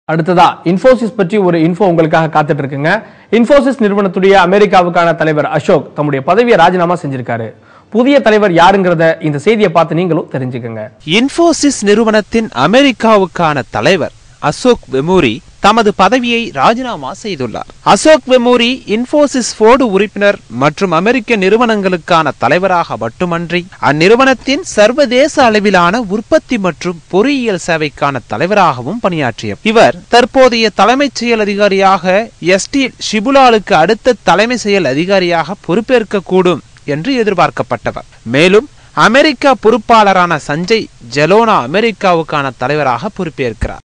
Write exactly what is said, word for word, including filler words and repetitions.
அடுத்ததா இன்ஃபோசிஸ் பற்றி ஒரு இன்ஃபோ உங்களுக்காக காத்துட்டு இருக்குங்க. இன்ஃபோசிஸ் நிறுவனத்துடைய அமெரிக்காவுக்கான தலைவர் அசோக் தம்முடைய பதவியை ராஜினாமா செஞ்சிருக்காரு. புதிய தலைவர் யாருங்கிறத இந்த செய்தியை பார்த்து நீங்களும் தெரிஞ்சுக்கங்க. இன்ஃபோசிஸ் நிறுவனத்தின் அமெரிக்காவுக்கான தலைவர் அசோக் வெமூரி தமது பதவியை ராஜினாமா செய்துள்ளார். அசோக் வெமூரி இன்ஃபோசிஸ் போர்டு உறுப்பினர் மற்றும் அமெரிக்க நிறுவனங்களுக்கான தலைவராக மட்டுமன்றி அந்நிறுவனத்தின் சர்வதேச அளவிலான உற்பத்தி மற்றும் பொறியியல் சேவைக்கான தலைவராகவும் பணியாற்றியவர். இவர் தற்போதைய தலைமைச் செயல் அதிகாரியாக எஸ் டி ஷிபுலாலுக்கு அடுத்த தலைமை செயல் அதிகாரியாக பொறுப்பேற்க கூடும் என்று எதிர்பார்க்கப்பட்டவர். மேலும் அமெரிக்கா பொறுப்பாளரான சஞ்சய் ஜெலோனா அமெரிக்காவுக்கான தலைவராக பொறுப்பேற்கிறார்.